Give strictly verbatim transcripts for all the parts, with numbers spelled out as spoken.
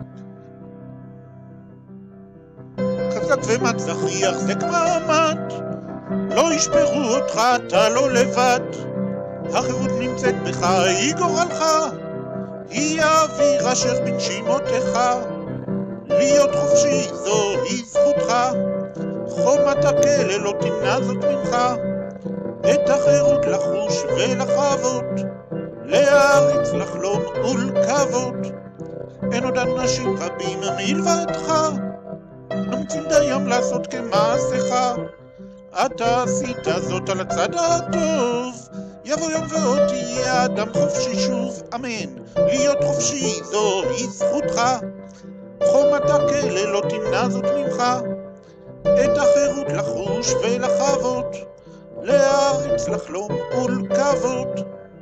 חזק ומצח יחזק מעמד, לא ישפרו אותך, אתה לא לבד. החירות נמצאת בך, היא גורלך, היא האוויר אשר בנשימותיך. להיות חופשי זוהי זכותך, חומת הכלא לא תמנע זאת ממך. את החירות לחוש ולחוות, להעריץ לחלום ולקוות. אין עוד אנשים רבים מלבדך, נמצאים דיים לעשות כמעשיך. אתה עשית זאת על הצד הטוב, יבוא יום ועוד תהיה אדם חופשי שוב, אמן. להיות חופשי זוהי זכותך, חומת הכלא לא תמנע זאת ממך. את החירות לחוש ולחוות, להעריץ לחלום ולקוות.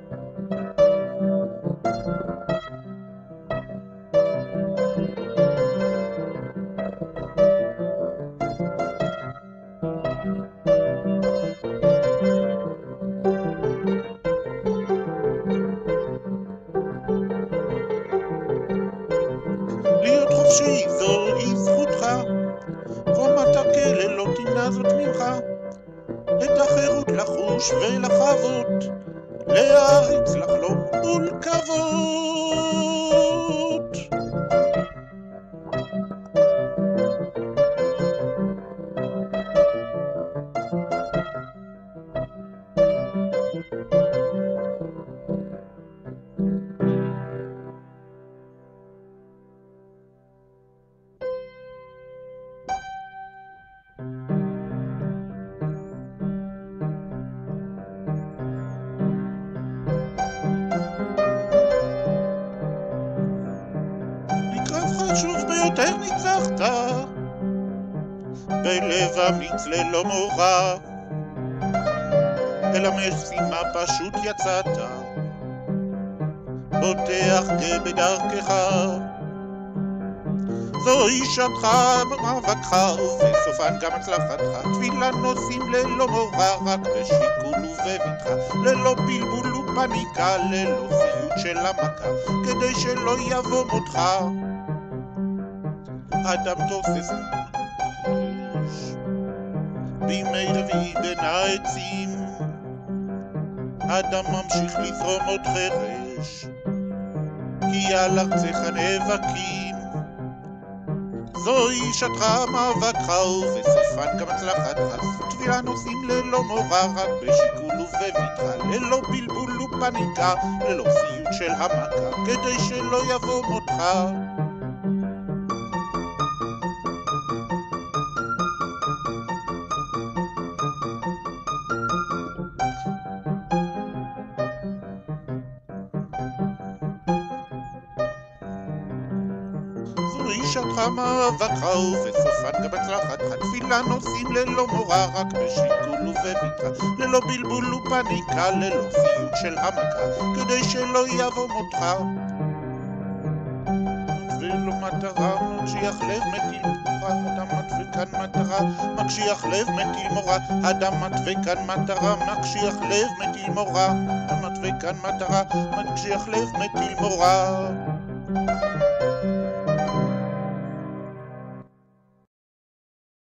להיות חופשי זוהי זכותך, חומת הכלא לא תמנע זאת ממך. את החירות לחוש ולחוות, להעריץ לחלום ולקוות. חשוב ביותר ניצחת, בלב אמיץ ללא מורא, אל המשימה פשוט יצאת, בוטח בדרכך. זוהי שעתך במאבקך, ובסופן גם הצלחתך. תפילה נוסעים ללא מורא, רק בשיקול ובבטחה, ללא בלבול ופניקה, ללא סיוט של המכה, כדי שלא יבוא מותך. אדם תופס בימי רביעי בין העצים, אדם ממשיך לזרום עוד חרש, כי על ארצך נאבקים. זוהי שעתך מאבקך, ובסופן גם הצלחתך. תפילה נוסעים ללא מורא, רק בשיקול ובבטחה, ללא בלבול ופניקה, ללא סיוט של המכה, כדי שלא יבוא מותך. זוהי שעתך מאבקך, ובסופן גם הצלחתך. תפילה נוסעים ללא מורא, רק בשיקול ובבטחה, ללא בלבול ופניקה, ללא סיוט של המכה, כדי שלא יבוא מותך. ולא מטרה, מקשיח לב מטיל מורא, אדם מתווה כאן מטרה, מקשיח לב מטיל מורא, אדם מתווה כאן מטרה, מקשיח לב מטיל מורא, אדם מתווה כאן מטרה, מקשיח לב מטיל מורא.